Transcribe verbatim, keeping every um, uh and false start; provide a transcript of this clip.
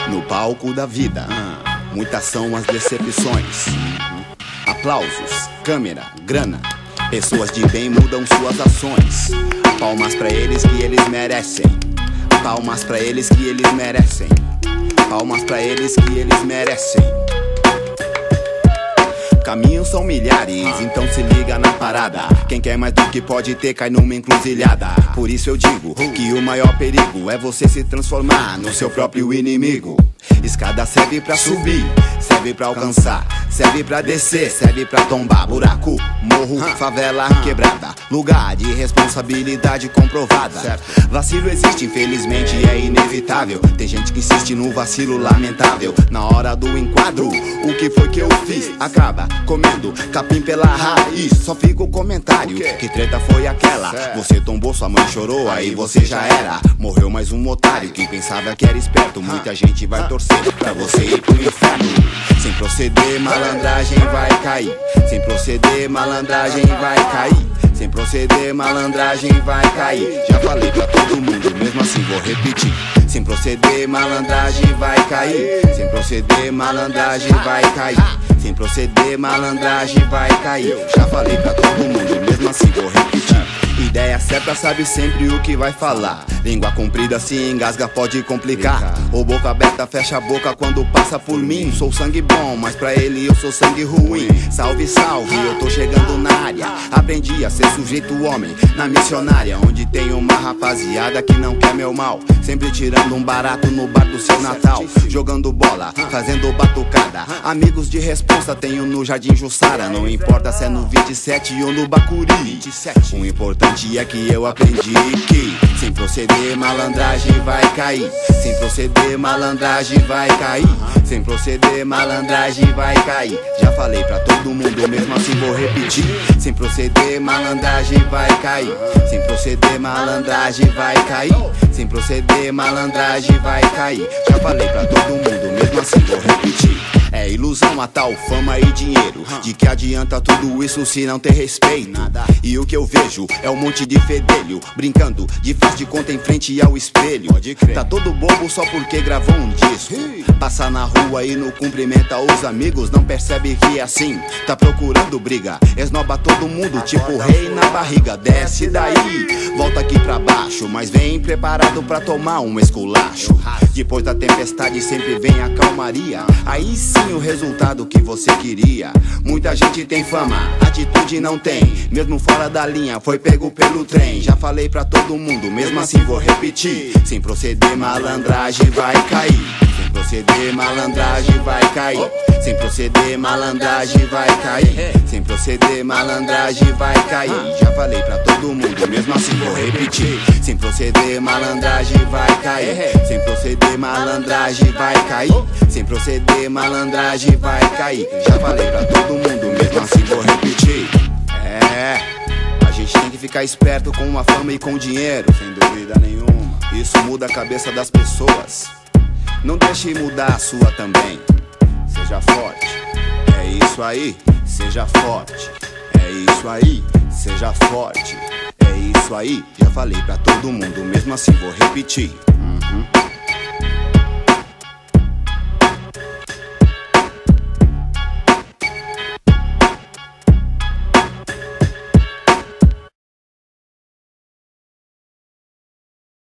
No palco da vida, muitas são as decepções. Aplausos, câmera, grana. Pessoas de bem mudam suas ações. Palmas pra eles que eles merecem. Palmas pra eles que eles merecem. Palmas pra eles que eles merecem. Caminhos são milhares, então se liga na parada. Quem quer mais do que pode ter cai numa encruzilhada. Por isso eu digo que o maior perigo é você se transformar no seu próprio inimigo. Escada serve pra subir, serve pra alcançar, serve pra descer, serve pra tombar. Buraco, morro, favela, quebrada, lugar de responsabilidade comprovada. Vacilo existe, infelizmente é inevitável. Tem gente que insiste no vacilo lamentável. Na hora do enquadro, o que foi que eu fiz? Acaba comendo capim pela raiz. Só fica o comentário, que treta foi aquela? Você tombou, sua mãe chorou, aí você já era. Morreu mais um otário, quem pensava que era esperto. Muita gente vai torcer pra você ir pro inferno. Sem proceder, malandragem vai cair. Sem proceder, malandragem vai cair. Sem proceder, malandragem vai cair. Já falei pra todo mundo, mesmo assim vou repetir. Sem proceder, malandragem vai cair. Sem proceder, malandragem vai cair. Sem proceder, malandragem vai cair. Já falei pra todo mundo, mesmo assim vou repetir. Ideia certa sabe sempre o que vai falar. Língua comprida se engasga pode complicar. Ou boca aberta fecha a boca quando passa por mim. Sou sangue bom, mas pra ele eu sou sangue ruim. Salve, salve, eu tô chegando na área. Aprendi a ser sujeito homem na missionária, onde tem uma rapaziada que não quer meu mal. Sempre tirando um barato no bar do seu Natal. Jogando bola, fazendo batucada. Amigos de responsa tenho no Jardim Jussara. Não importa se é no vinte e sete ou no Bacuri. O importante é que eu aprendi que sem proceder, malandragem vai cair. Sem proceder, malandragem vai cair. Sem proceder, malandragem vai cair. Já falei pra todo mundo, mesmo assim vou repetir. Sem proceder, malandragem vai cair. Sem proceder, malandragem vai cair. Sem proceder, malandragem vai cair. Já falei pra todo mundo, mesmo assim vou repetir. É ilusão a tal fama e dinheiro. De que adianta tudo isso se não ter respeito? E o que eu vejo é um monte de fedelho brincando de faz de conta em frente ao espelho. Tá todo bobo só porque gravou um disco. Passa na rua e não cumprimenta os amigos. Não percebe que é assim, tá procurando briga. Esnoba todo mundo tipo rei na barriga. Desce daí, volta aqui pra baixo, mas vem preparado pra tomar um esculacho. Depois da tempestade sempre vem a calmaria. Aí sim o resultado que você queria. Muita gente tem fama, atitude não tem. Mesmo fora da linha, foi pego pelo trem. Já falei pra todo mundo, mesmo assim vou repetir. Sem proceder, malandragem vai cair. Sem proceder, malandragem vai cair. Sem proceder, malandragem vai cair. Sem proceder, malandragem vai cair. Já falei pra todo mundo, mesmo assim vou repetir. Sem proceder, malandragem vai cair. Sem proceder, malandragem vai cair. Sem proceder, malandragem vai cair. Já falei pra todo mundo, mesmo assim vou repetir. É, a gente tem que ficar esperto com a fama e com o dinheiro, sem dúvida nenhuma. Isso muda a cabeça das pessoas. Não deixe mudar a sua também. Seja forte, é isso aí. Seja forte, é isso aí. Seja forte, é isso aí. Já falei pra todo mundo, mesmo assim vou repetir.